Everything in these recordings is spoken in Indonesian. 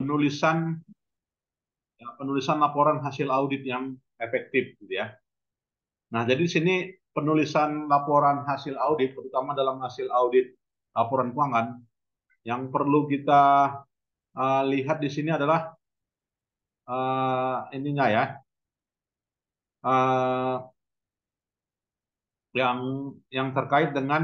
penulisan penulisan laporan hasil audit yang efektif gitu ya. Nah, jadi di sini penulisan laporan hasil audit, terutama dalam hasil audit laporan keuangan, yang perlu kita lihat di sini adalah ininya ya, uh, yang terkait dengan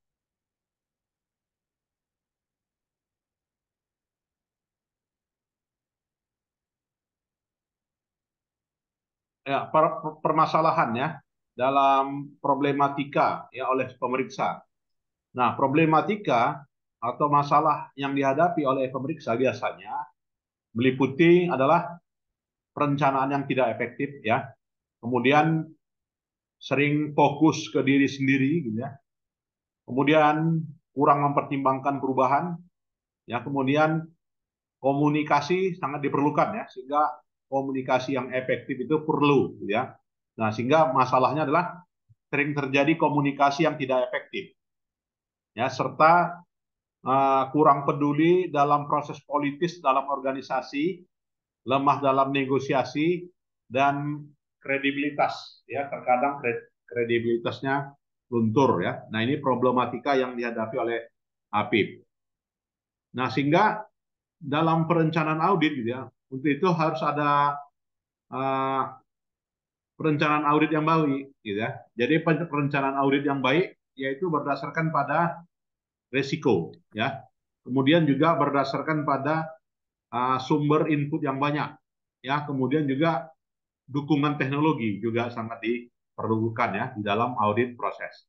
ya, permasalahan ya dalam problematika ya oleh pemeriksa. Nah, problematika atau masalah yang dihadapi oleh pemeriksa biasanya meliputi adalah perencanaan yang tidak efektif ya. Kemudian sering fokus ke diri sendiri gitu ya. Kemudian kurang mempertimbangkan perubahan ya. Kemudian komunikasi sangat diperlukan ya, sehingga komunikasi yang efektif itu perlu gitu ya. Nah, sehingga masalahnya adalah sering terjadi komunikasi yang tidak efektif ya, serta kurang peduli dalam proses politis dalam organisasi, lemah dalam negosiasi, dan kredibilitas ya, terkadang kredibilitasnya luntur ya. Nah, ini problematika yang dihadapi oleh APIP. Nah, sehingga dalam perencanaan audit gitu ya, untuk itu harus ada uh, perencanaan audit yang baik gitu ya. Jadi perencanaan audit yang baik yaitu berdasarkan pada resiko ya. Kemudian juga berdasarkan pada sumber input yang banyak ya. Kemudian juga dukungan teknologi juga sangat diperlukan ya di dalam audit proses.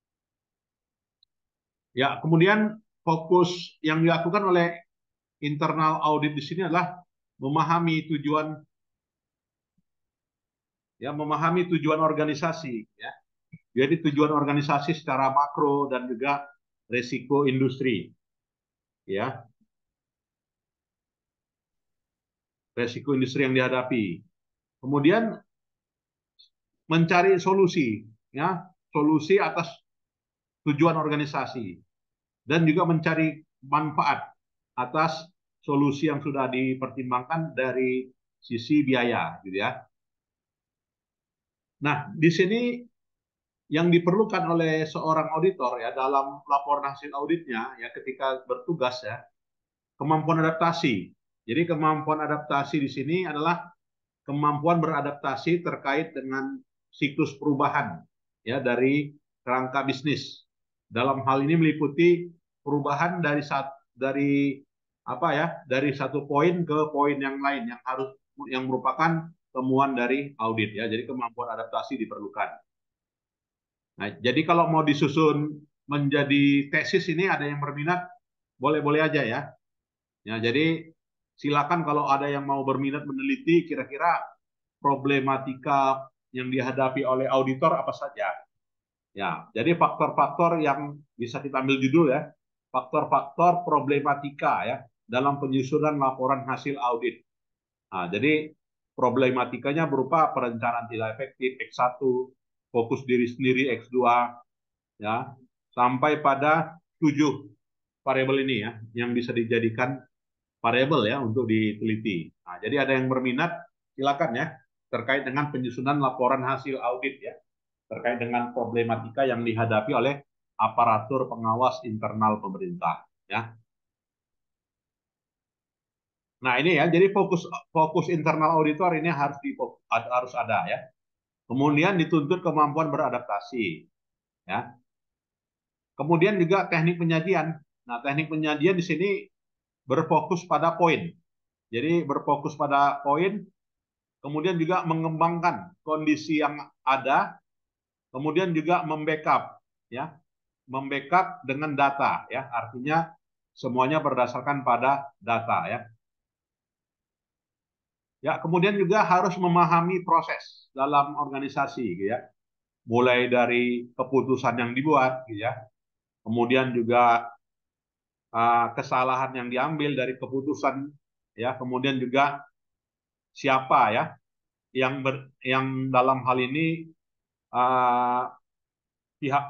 Ya, kemudian fokus yang dilakukan oleh internal audit di sini adalah memahami tujuan memahami tujuan organisasi ya. Jadi tujuan organisasi secara makro dan juga resiko industri ya. Resiko industri yang dihadapi. Kemudian mencari solusi ya, solusi atas tujuan organisasi dan juga mencari manfaat atas solusi yang sudah dipertimbangkan dari sisi biaya gitu ya. Nah, di sini yang diperlukan oleh seorang auditor ya dalam laporan hasil auditnya ya ketika bertugas ya, kemampuan adaptasi. Jadi kemampuan adaptasi di sini adalah kemampuan beradaptasi terkait dengan siklus perubahan ya dari kerangka bisnis. Dalam hal ini meliputi perubahan dari apa ya, dari satu poin ke poin yang lain yang merupakan temuan dari audit ya. Jadi kemampuan adaptasi diperlukan. Nah, jadi kalau mau disusun menjadi tesis ini ada yang berminat, boleh-boleh aja ya. Ya, jadi silakan kalau ada yang mau berminat meneliti kira-kira problematika yang dihadapi oleh auditor apa saja. Ya, jadi faktor-faktor yang bisa kita ambil judul ya, faktor-faktor problematika ya dalam penyusunan laporan hasil audit. Nah, jadi problematikanya berupa perencanaan tidak efektif X1, fokus diri sendiri X2 ya, sampai pada 7 variabel ini ya yang bisa dijadikan variabel ya untuk diteliti. Nah, jadi ada yang berminat silakan ya terkait dengan penyusunan laporan hasil audit ya, terkait dengan problematika yang dihadapi oleh aparatur pengawas internal pemerintah ya. Nah, ini ya, jadi fokus fokus internal auditor ini harus ada ya. Kemudian dituntut kemampuan beradaptasi ya. Kemudian juga teknik penyajian. Nah, teknik penyajian di sini berfokus pada poin. Jadi berfokus pada poin, kemudian juga mengembangkan kondisi yang ada, kemudian juga membackup ya, membackup dengan data ya, artinya semuanya berdasarkan pada data ya. Ya, kemudian juga harus memahami proses dalam organisasi gitu ya. Mulai dari keputusan yang dibuat gitu ya. Kemudian juga kesalahan yang diambil dari keputusan ya, kemudian juga siapa ya yang dalam hal ini uh, pihak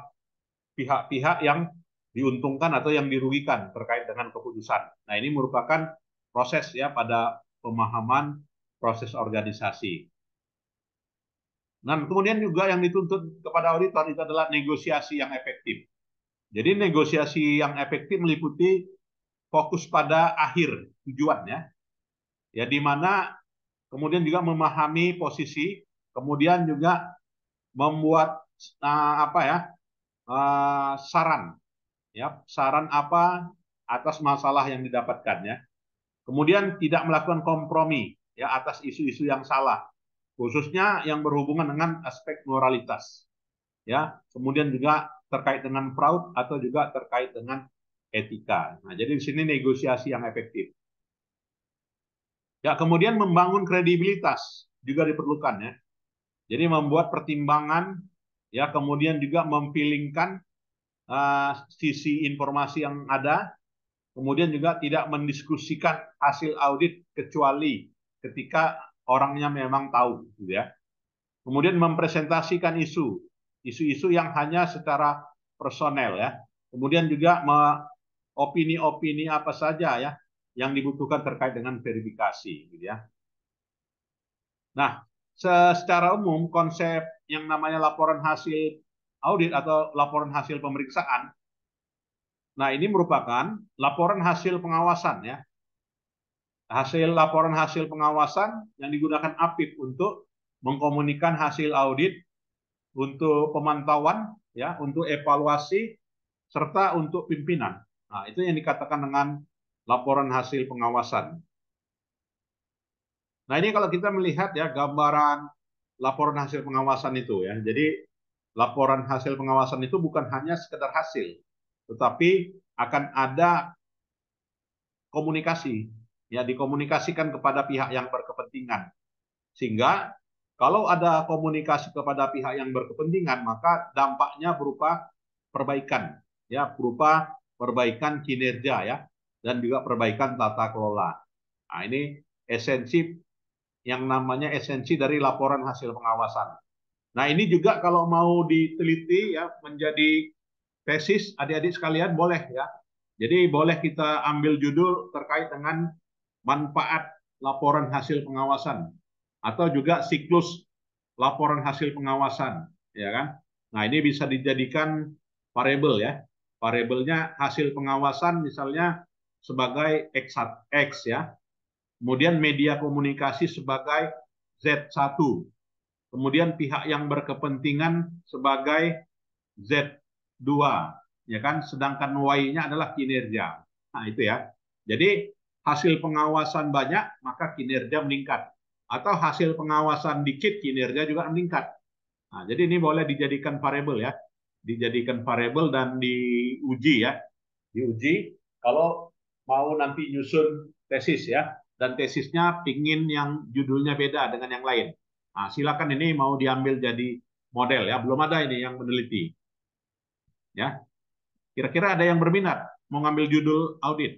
pihak-pihak yang diuntungkan atau yang dirugikan terkait dengan keputusan. Nah, ini merupakan proses ya pada pemahaman proses organisasi. Nah, kemudian juga yang dituntut kepada auditor itu adalah negosiasi yang efektif. Jadi negosiasi yang efektif meliputi fokus pada akhir tujuan ya. Ya di mana kemudian juga memahami posisi, kemudian juga membuat apa ya saran ya saran apa atas masalah yang didapatkan ya. Kemudian tidak melakukan kompromi ya atas isu-isu yang salah, khususnya yang berhubungan dengan aspek moralitas ya. Kemudian juga terkait dengan fraud atau juga terkait dengan etika. Nah, jadi di sini negosiasi yang efektif. Ya, kemudian membangun kredibilitas juga diperlukan ya. Jadi membuat pertimbangan ya, kemudian juga memfilingkan sisi informasi yang ada, kemudian juga tidak mendiskusikan hasil audit kecuali ketika orangnya memang tahu, gitu ya. Kemudian mempresentasikan isu-isu yang hanya secara personel ya. Kemudian juga opini-opini apa saja ya yang dibutuhkan terkait dengan verifikasi, gitu ya. Nah, secara umum konsep yang namanya laporan hasil audit atau laporan hasil pemeriksaan, nah ini merupakan laporan hasil pengawasan ya. Laporan hasil pengawasan yang digunakan APIP untuk mengkomunikasikan hasil audit, untuk pemantauan ya, untuk evaluasi serta untuk pimpinan. Nah, itu yang dikatakan dengan laporan hasil pengawasan. Nah, ini kalau kita melihat ya gambaran laporan hasil pengawasan itu ya. Jadi laporan hasil pengawasan itu bukan hanya sekedar hasil, tetapi akan ada komunikasi ya, dikomunikasikan kepada pihak yang berkepentingan. Sehingga kalau ada komunikasi kepada pihak yang berkepentingan, maka dampaknya berupa perbaikan ya, berupa perbaikan kinerja ya, dan juga perbaikan tata kelola. Nah, ini esensi yang namanya esensi dari laporan hasil pengawasan. Nah, ini juga kalau mau diteliti ya menjadi tesis, adik-adik sekalian boleh ya. Jadi boleh kita ambil judul terkait dengan manfaat laporan hasil pengawasan atau juga siklus laporan hasil pengawasan, ya kan? Nah, ini bisa dijadikan variabel ya. Variabelnya hasil pengawasan misalnya sebagai X ya. Kemudian media komunikasi sebagai Z1. Kemudian pihak yang berkepentingan sebagai Z2, ya kan? Sedangkan Y-nya adalah kinerja. Nah, itu ya. Jadi hasil pengawasan banyak, maka kinerja meningkat. Atau hasil pengawasan dikit, kinerja juga meningkat. Nah, jadi ini boleh dijadikan variabel ya. Dijadikan variabel dan diuji ya. Diuji kalau mau nanti nyusun tesis ya. Dan tesisnya pingin yang judulnya beda dengan yang lain. Nah, silakan ini mau diambil jadi model ya. Belum ada ini yang meneliti. Ya, kira-kira ada yang berminat mau ngambil judul audit?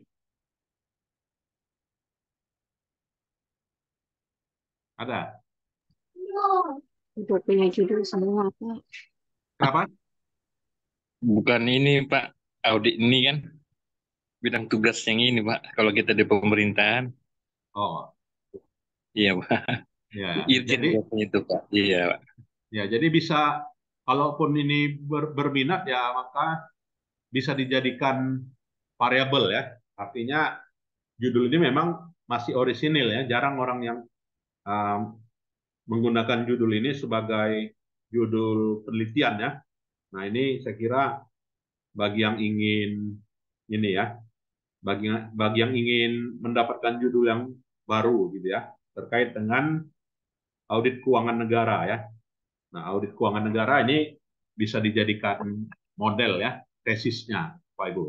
Ada? Udah punya judul semua, Pak. Kenapa? Bukan ini Pak, audit ini kan bidang tugas yang ini Pak, kalau kita di pemerintahan. Oh, Iya Pak, ya. Irjen Jadi, biasanya itu Pak. Iya Pak. ya, jadi bisa, kalaupun ini berminat ya, maka bisa dijadikan variabel ya. Artinya judul ini memang masih orisinil ya. Jarang orang yang um, menggunakan judul ini sebagai judul penelitian ya. Nah, ini saya kira bagi yang ingin ini ya, bagi yang ingin mendapatkan judul yang baru gitu ya, terkait dengan audit keuangan negara ya. Nah, audit keuangan negara ini bisa dijadikan model ya, tesisnya, Pak Ibu.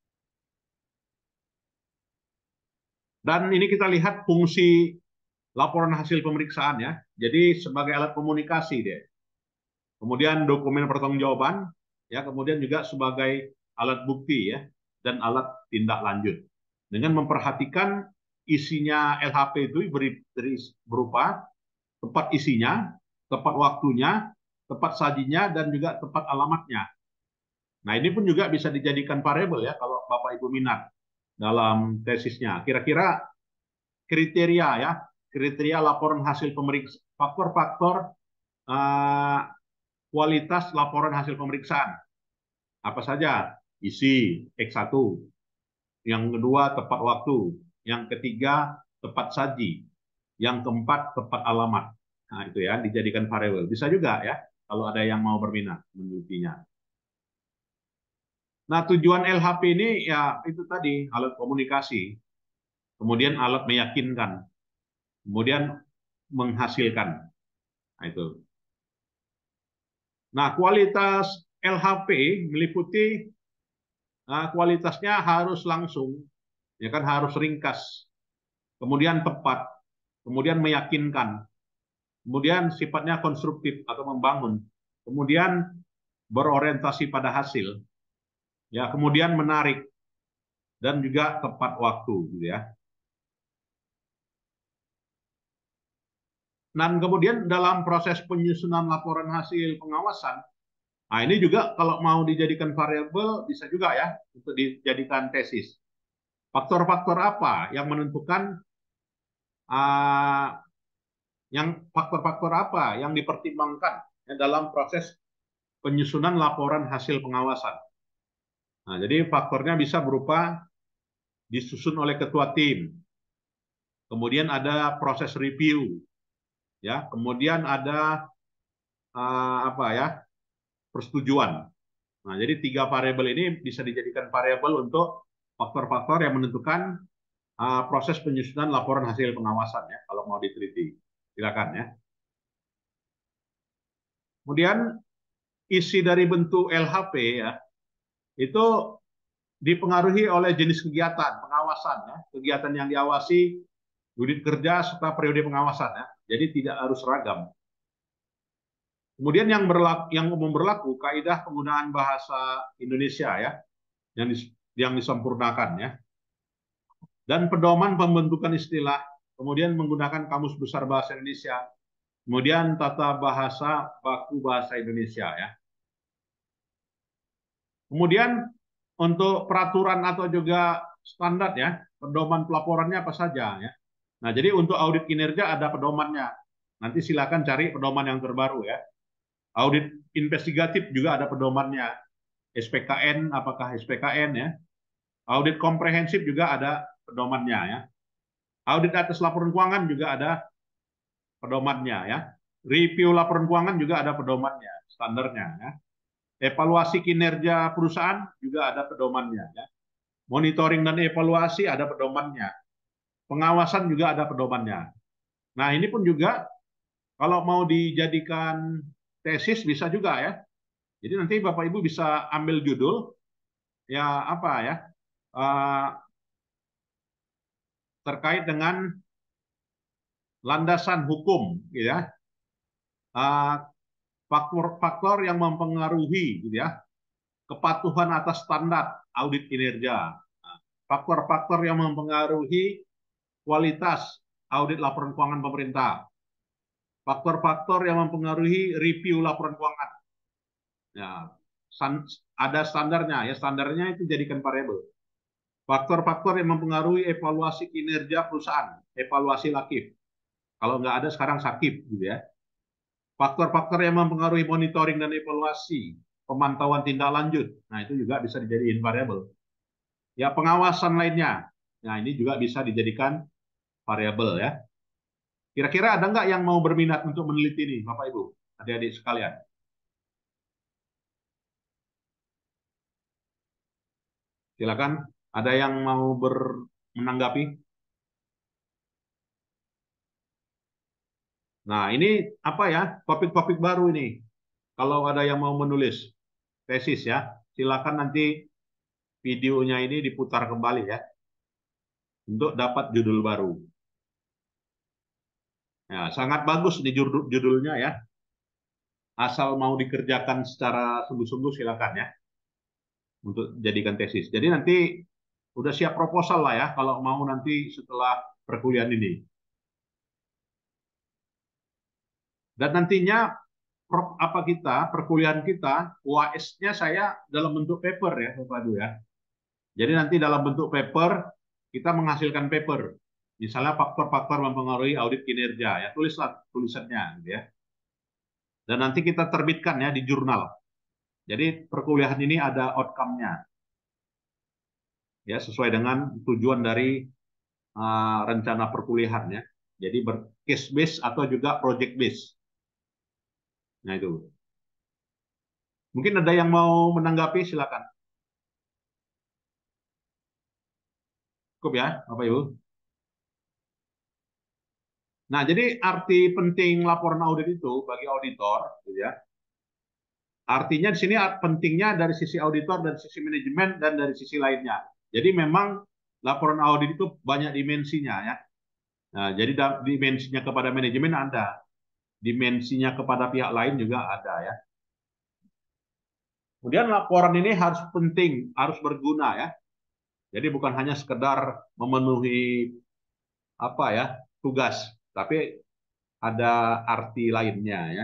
Dan ini kita lihat fungsi laporan hasil pemeriksaan ya. Jadi sebagai alat komunikasi deh. Kemudian dokumen pertanggungjawaban ya, kemudian juga sebagai alat bukti ya dan alat tindak lanjut. Dengan memperhatikan isinya LHP itu berupa tempat isinya, tepat waktunya, tepat sajinya, dan juga tepat alamatnya. Nah, ini pun juga bisa dijadikan variabel ya kalau Bapak Ibu minat dalam tesisnya. Kira-kira kriteria ya, kriteria laporan hasil pemeriksaan, faktor-faktor kualitas laporan hasil pemeriksaan. Apa saja? Isi X1, yang kedua tepat waktu, yang ketiga tepat saji, yang keempat tepat alamat. Nah, itu ya dijadikan variabel. Bisa juga ya kalau ada yang mau berminat menelitinya. Nah, tujuan LHP ini ya itu tadi alat komunikasi, kemudian alat meyakinkan, kemudian menghasilkan. Nah, itu. Nah, kualitas LHP meliputi kualitasnya harus langsung, ya kan harus ringkas, kemudian tepat, kemudian meyakinkan, kemudian sifatnya konstruktif atau membangun, kemudian berorientasi pada hasil, ya kemudian menarik dan juga tepat waktu, gitu ya. Dan kemudian dalam proses penyusunan laporan hasil pengawasan, nah ini juga kalau mau dijadikan variabel bisa juga ya untuk dijadikan tesis. Faktor-faktor apa yang menentukan faktor-faktor apa yang dipertimbangkan ya, dalam proses penyusunan laporan hasil pengawasan. Nah, jadi faktornya bisa berupa disusun oleh ketua tim, kemudian ada proses review, ya, kemudian ada apa ya persetujuan. Nah, jadi 3 variabel ini bisa dijadikan variabel untuk faktor-faktor yang menentukan proses penyusunan laporan hasil pengawasan ya kalau mau diteliti. Silakan ya. Kemudian isi dari bentuk LHP ya itu dipengaruhi oleh jenis kegiatan pengawasan ya, kegiatan yang diawasi, unit kerja serta periode pengawasan ya. Jadi tidak harus seragam. Kemudian yang umum berlaku kaidah penggunaan bahasa Indonesia ya yang disempurnakan ya. Dan pedoman pembentukan istilah, kemudian menggunakan Kamus Besar Bahasa Indonesia, kemudian tata bahasa baku bahasa Indonesia ya. Kemudian untuk peraturan atau juga standar ya, pedoman pelaporannya apa saja ya. Nah, jadi untuk audit kinerja ada pedomannya. Nanti silakan cari pedoman yang terbaru ya. Audit investigatif juga ada pedomannya. SPKN, apakah SPKN ya. Audit komprehensif juga ada pedomannya ya. Audit atas laporan keuangan juga ada pedomannya ya. Review laporan keuangan juga ada pedomannya, standarnya ya. Evaluasi kinerja perusahaan juga ada pedomannya ya. Monitoring dan evaluasi ada pedomannya. Pengawasan juga ada pedomannya. Nah, ini pun juga kalau mau dijadikan tesis bisa juga ya. Jadi nanti Bapak Ibu bisa ambil judul ya apa ya terkait dengan landasan hukum, gitu ya, faktor-faktor yang mempengaruhi, gitu ya, kepatuhan atas standar audit kinerja, faktor-faktor yang mempengaruhi kualitas audit laporan keuangan pemerintah, faktor-faktor yang mempengaruhi review laporan keuangan. Ya, ada standarnya, ya standarnya itu jadikan variabel. Faktor-faktor yang mempengaruhi evaluasi kinerja perusahaan, evaluasi lakif. Kalau nggak ada sekarang sakit, gitu ya. Faktor-faktor yang mempengaruhi monitoring dan evaluasi, pemantauan tindak lanjut. Nah, itu juga bisa dijadikan variabel. Ya, pengawasan lainnya. Nah, ini juga bisa dijadikan variabel ya. Kira-kira ada nggak yang mau berminat untuk meneliti ini, Bapak Ibu, adik-adik sekalian? Silakan. Ada yang mau menanggapi? Nah, ini apa ya? Topik-topik baru ini. Kalau ada yang mau menulis tesis ya, silakan nanti videonya ini diputar kembali ya untuk dapat judul baru. Ya, sangat bagus di judulnya ya. Asal mau dikerjakan secara sungguh-sungguh silakan ya untuk jadikan tesis. Jadi nanti udah siap proposal lah ya kalau mau nanti setelah perkuliahan ini. Dan nantinya perkuliahan kita UAS-nya saya dalam bentuk paper ya Bapak Ibu ya. Jadi nanti dalam bentuk paper kita menghasilkan paper. Misalnya faktor-faktor mempengaruhi audit kinerja, ya tulislah tulisannya, gitu ya. Dan nanti kita terbitkan ya di jurnal. Jadi perkuliahan ini ada outcome-nya, ya sesuai dengan tujuan dari rencana perkuliahan ya. Jadi case base atau juga project base. Nah itu. Mungkin ada yang mau menanggapi, silakan. Cukup ya, Bapak Ibu. Nah, jadi arti penting laporan audit itu bagi auditor, gitu ya. Artinya di sini pentingnya dari sisi auditor, dari sisi manajemen, dan dari sisi lainnya. Jadi memang laporan audit itu banyak dimensinya ya. Nah, jadi dimensinya kepada manajemen ada, dimensinya kepada pihak lain juga ada ya. Kemudian laporan ini harus penting, harus berguna ya. Jadi bukan hanya sekedar memenuhi apa ya tugas, tapi ada arti lainnya ya.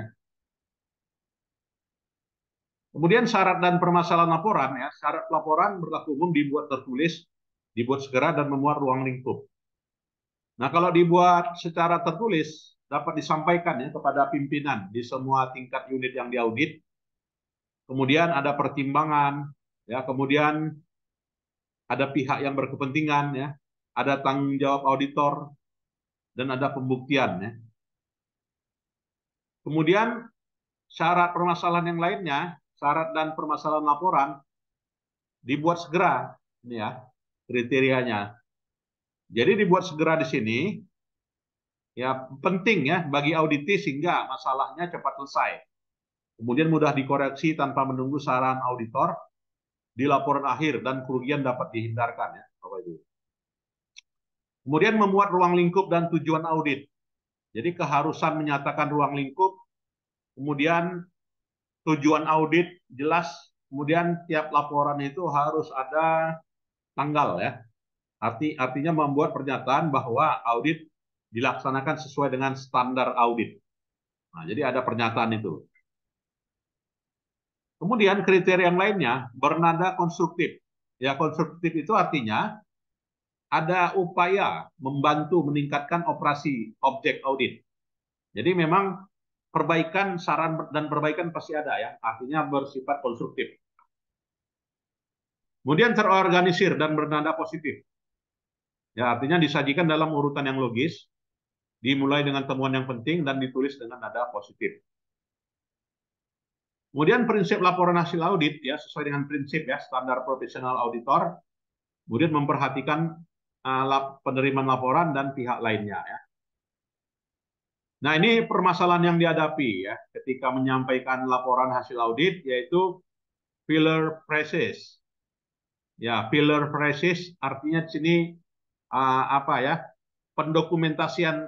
Kemudian syarat dan permasalahan laporan ya, syarat laporan berlaku umum dibuat tertulis, dibuat segera dan memuat ruang lingkup. Nah, kalau dibuat secara tertulis dapat disampaikan ya kepada pimpinan di semua tingkat unit yang diaudit. Kemudian ada pertimbangan ya, kemudian ada pihak yang berkepentingan ya, ada tanggung jawab auditor dan ada pembuktian ya. Kemudian syarat permasalahan yang lainnya, syarat dan permasalahan laporan dibuat segera ini ya kriterianya. Jadi dibuat segera di sini ya penting ya bagi auditi sehingga masalahnya cepat selesai. Kemudian mudah dikoreksi tanpa menunggu saran auditor di laporan akhir dan kerugian dapat dihindarkan ya, Bapak Ibu. Kemudian memuat ruang lingkup dan tujuan audit. Jadi keharusan menyatakan ruang lingkup, kemudian tujuan audit jelas, kemudian tiap laporan itu harus ada tanggal ya. Artinya membuat pernyataan bahwa audit dilaksanakan sesuai dengan standar audit. Nah, jadi ada pernyataan itu. Kemudian kriteria yang lainnya bernada konstruktif. Ya, konstruktif itu artinya ada upaya membantu meningkatkan operasi objek audit. Jadi memang perbaikan, saran dan perbaikan pasti ada ya, artinya bersifat konstruktif. Kemudian terorganisir dan bernada positif. Ya, artinya disajikan dalam urutan yang logis, dimulai dengan temuan yang penting dan ditulis dengan nada positif. Kemudian prinsip laporan hasil audit ya sesuai dengan prinsip ya standar profesional auditor. Kemudian memperhatikan penerimaan laporan dan pihak lainnya ya. Nah, ini permasalahan yang dihadapi ya ketika menyampaikan laporan hasil audit yaitu filler phrases. Ya, filler phrases artinya di sini apa ya? Pendokumentasian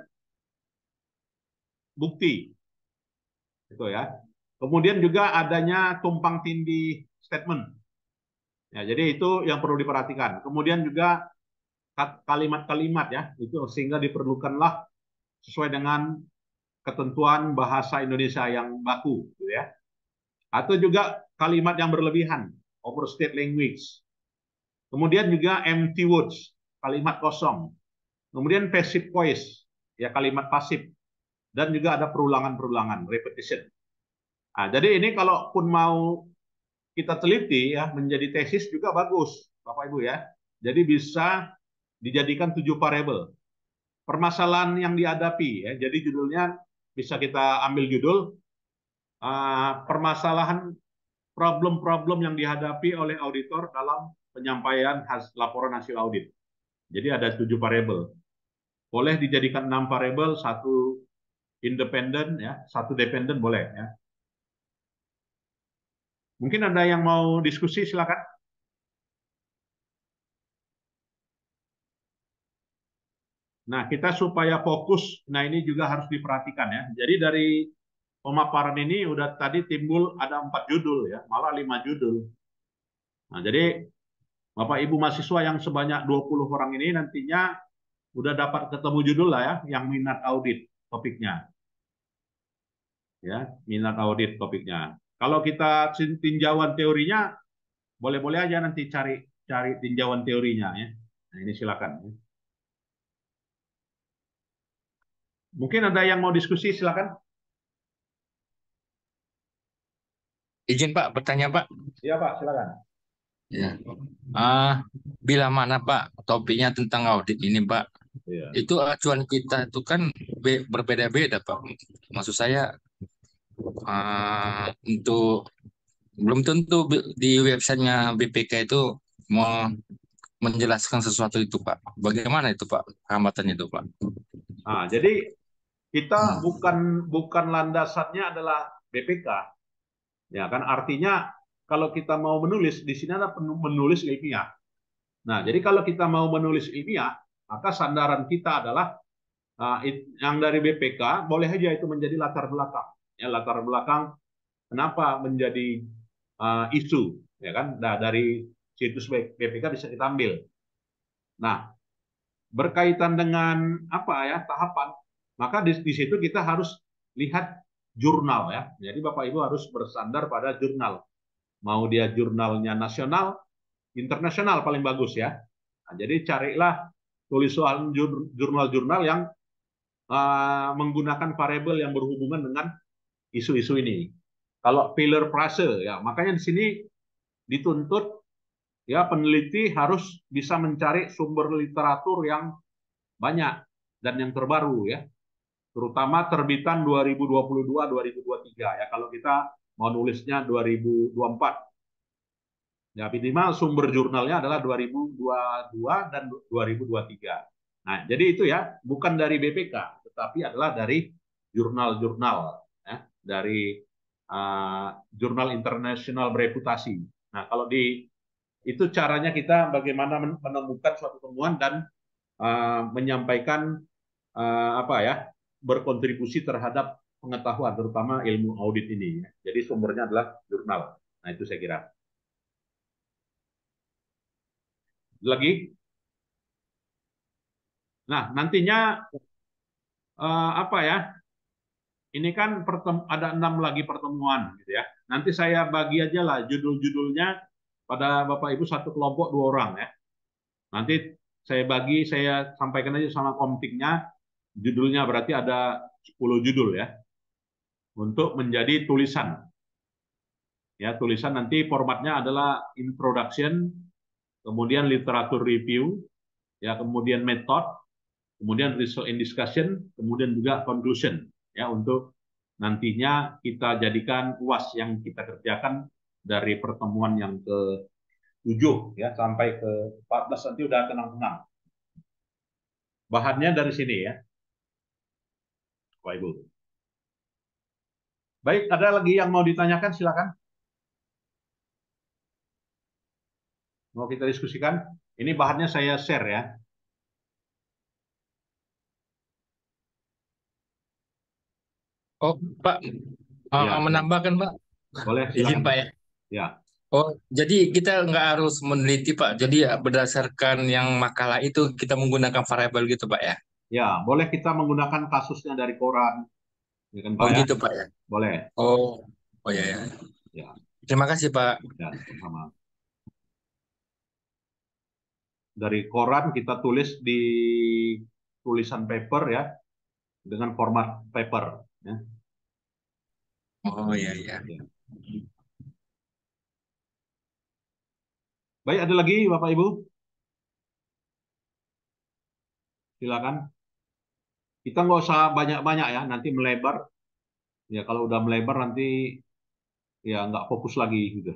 bukti. Itu ya. Kemudian juga adanya tumpang tindih statement. Ya, jadi itu yang perlu diperhatikan. Kemudian juga kalimat-kalimat ya, itu sehingga diperlukanlah sesuai dengan ketentuan bahasa Indonesia yang baku, gitu ya. Atau juga kalimat yang berlebihan, overstate language. Kemudian juga empty words, kalimat kosong. Kemudian passive voice, ya kalimat pasif. Dan juga ada perulangan-perulangan, repetition. Nah, jadi ini kalaupun mau kita teliti ya menjadi tesis juga bagus, Bapak Ibu ya. Jadi bisa dijadikan 7 variabel. Permasalahan yang dihadapi ya. Jadi judulnya bisa kita ambil judul permasalahan problem-problem yang dihadapi oleh auditor dalam penyampaian laporan hasil audit. Jadi ada 7 variabel. Boleh dijadikan 6 variabel, 1 independen ya, 1 dependen boleh ya. Mungkin ada yang mau diskusi, silakan. Nah, kita supaya fokus, nah ini juga harus diperhatikan ya. Jadi dari pemaparan ini udah tadi timbul ada 4 judul ya, malah 5 judul. Nah, jadi Bapak Ibu mahasiswa yang sebanyak 20 orang ini nantinya udah dapat ketemu judul lah ya, yang minat audit topiknya. Ya, minat audit topiknya. Kalau kita tinjauan teorinya, boleh-boleh aja nanti cari tinjauan teorinya ya. Nah, ini silakan. Mungkin ada yang mau diskusi, silakan. Izin Pak, bertanya Pak. Iya Pak, silakan. Ya. Ah, bila mana Pak topiknya tentang audit ini Pak? Iya. Itu acuan kita itu kan berbeda-beda Pak. Maksud saya untuk belum tentu di websitenya BPK itu mau menjelaskan sesuatu itu Pak. Bagaimana itu Pak? Hambatannya itu Pak. Nah, jadi kita Hmm. bukan landasannya adalah BPK, ya kan? Artinya kalau kita mau menulis di sini ada menulis ilmiah. Nah, jadi kalau kita mau menulis ilmiah, maka sandaran kita adalah yang dari BPK boleh aja itu menjadi latar belakang. Ya, latar belakang kenapa menjadi isu, ya kan? Nah, dari situs BPK bisa kita ambil. Nah, berkaitan dengan apa ya tahapan, maka di situ kita harus lihat jurnal ya. Jadi Bapak Ibu harus bersandar pada jurnal. Mau dia jurnalnya nasional, internasional paling bagus ya. Nah, jadi carilah tulisan jurnal-jurnal yang menggunakan variabel yang berhubungan dengan isu-isu ini. Kalau pillar prase ya, makanya di sini dituntut ya peneliti harus bisa mencari sumber literatur yang banyak dan yang terbaru ya, terutama terbitan 2022-2023 ya. Kalau kita mau nulisnya 2024 ya, minimal sumber jurnalnya adalah 2022 dan 2023. Nah, jadi itu ya, bukan dari BPK, tetapi adalah dari jurnal-jurnal ya, dari jurnal internasional bereputasi. Nah, kalau di itu caranya kita bagaimana menemukan suatu temuan dan menyampaikan apa ya, berkontribusi terhadap pengetahuan terutama ilmu audit ini ya. Jadi sumbernya adalah jurnal. Nah, itu saya kira. Lagi. Nah, nantinya apa ya? Ini kan ada 6 lagi pertemuan gitu ya. Nanti saya bagi aja lah judul-judulnya pada Bapak Ibu satu kelompok 2 orang ya. Nanti saya bagi, saya sampaikan aja sama komtiknya judulnya, berarti ada 10 judul ya untuk menjadi tulisan. Ya, tulisan nanti formatnya adalah introduction, kemudian literatur review, ya, kemudian method, kemudian result and discussion, kemudian juga conclusion ya, untuk nantinya kita jadikan UAS yang kita kerjakan dari pertemuan yang ke-7 ya sampai ke-14 nanti udah tenang-tenang. Bahannya dari sini ya, Bapak Ibu. Baik, ada lagi yang mau ditanyakan, silakan. Mau kita diskusikan? Ini bahannya saya share ya. Oh Pak, Ya, silakan. menambahkan Pak. Boleh, Izin silakan. Pak ya. Ya, Oh, jadi kita nggak harus meneliti Pak. Jadi berdasarkan yang makalah itu kita menggunakan variabel gitu Pak ya. ya, boleh kita menggunakan kasusnya dari koran, ya kan Pak Oh ya? gitu Pak ya. Boleh. Oh, oh ya ya. Ya, Terima kasih Pak. ya, sama. Dari koran kita tulis di tulisan paper ya, dengan format paper. Ya. Oh ya ya. Ya. Baik, ada lagi Bapak Ibu? Silakan. Kita nggak usah banyak-banyak ya, nanti melebar. Ya kalau udah melebar nanti ya nggak fokus lagi gitu.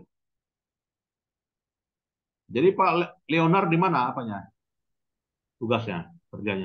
Jadi Pak Leonard di mana apanya? Tugasnya, kerjanya?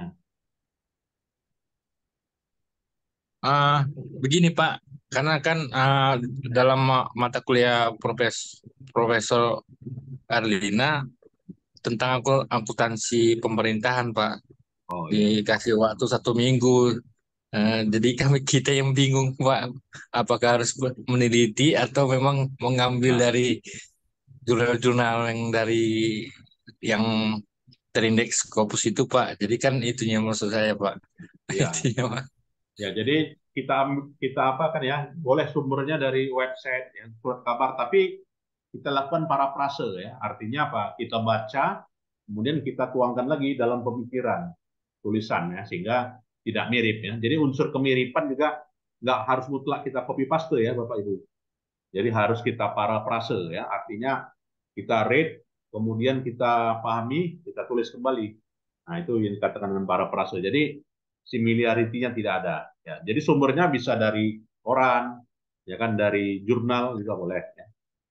Ah, begini Pak, karena kan dalam mata kuliah Profesor Erlina tentang akuntansi pemerintahan Pak, Oh iya. dikasih waktu 1 minggu. Jadi kami kita yang bingung Pak, apakah harus meneliti atau memang mengambil Nah, dari jurnal-jurnal yang terindeks Scopus itu Pak. Jadi kan itunya maksud saya Pak. iya. Itunya Pak. Ya, jadi kita apa kan ya, boleh sumbernya dari website yang surat kabar, tapi kita lakukan parafrase ya. Artinya apa? Kita baca, kemudian kita tuangkan lagi dalam pemikiran tulisan ya, sehingga tidak mirip ya. Jadi unsur kemiripan juga nggak harus mutlak kita copy paste ya Bapak Ibu. Jadi harus kita parafrase ya, artinya kita read, kemudian kita pahami, kita tulis kembali. Nah itu yang dikatakan dengan parafrase. Jadi similarity-nya tidak ada. Ya. Jadi sumbernya bisa dari koran, ya kan, dari jurnal juga boleh. Ya.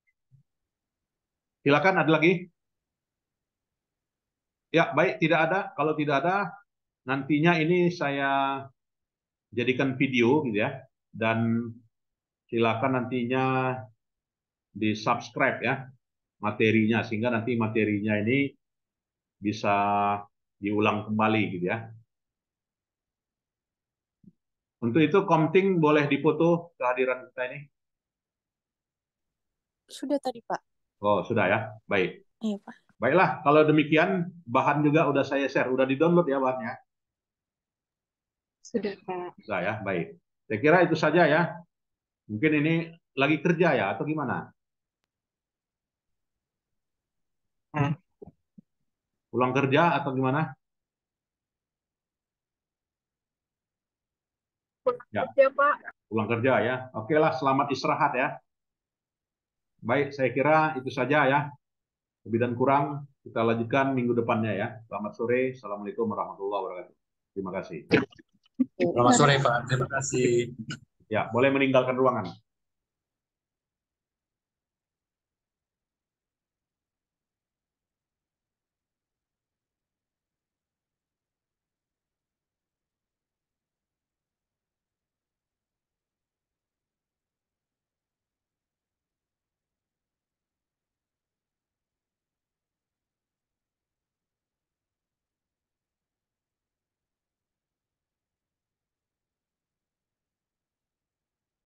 Silakan ada lagi? Ya baik, tidak ada. Kalau tidak ada, nantinya ini saya jadikan video gitu ya, dan silakan nantinya di subscribe ya materinya, sehingga nanti materinya ini bisa diulang kembali gitu ya. Untuk itu Komting boleh dipoto kehadiran kita ini. Sudah tadi, Pak. Oh sudah ya, baik. Iya, Pak. Baiklah, kalau demikian bahan juga udah saya share, udah di-download ya bahannya. Sudah, Pak. Sudah ya, baik. Saya kira itu saja ya. Mungkin ini lagi kerja ya atau gimana? Pulang kerja atau gimana? Ya, Ya, Pak. pulang kerja ya. Oke lah, selamat istirahat ya. Baik, saya kira itu saja ya. Lebih dan kurang kita lanjutkan minggu depannya ya. Selamat sore. Assalamualaikum warahmatullahi wabarakatuh. Terima kasih. Selamat sore Pak, terima kasih. Ya, boleh meninggalkan ruangan.